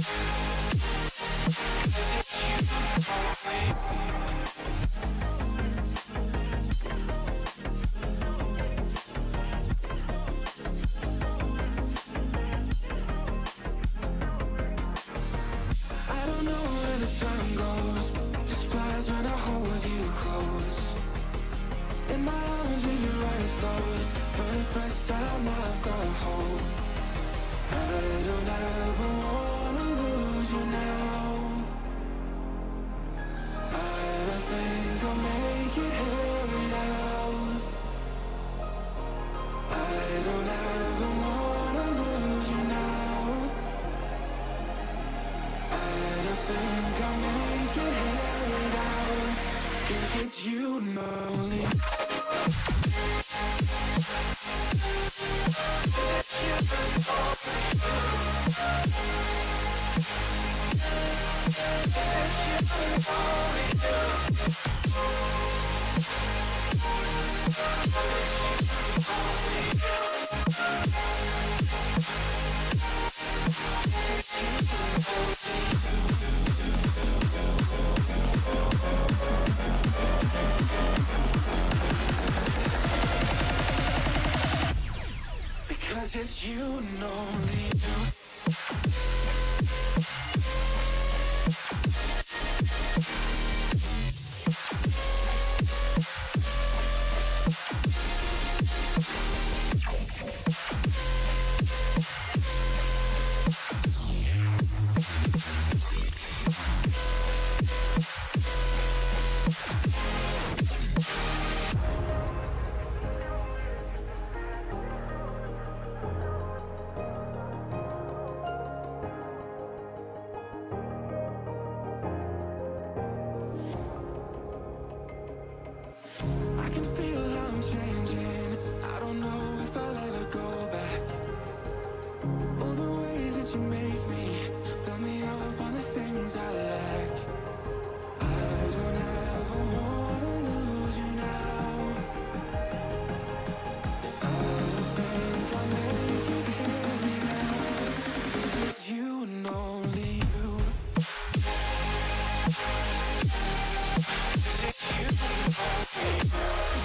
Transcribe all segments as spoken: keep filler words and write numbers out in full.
It's you and only. It's you and only. It's you and only. Because it's you and only you. I can feel I'm changing. I don't know if I'll ever go back. All the ways that you make me build me up on the things I lack. I don't ever wanna lose you now, 'cause I don't think I'll make it hear me now. 'Cause it's you and only you. 'Cause it's you and only you.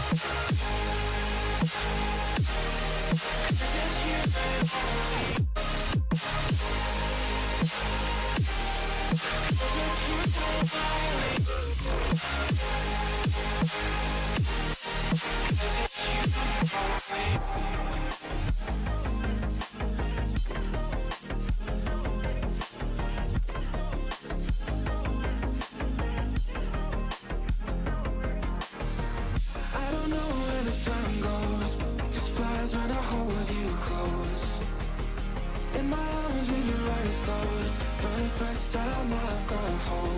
When I hold you close in my arms with your eyes closed, for the first time I've got a hold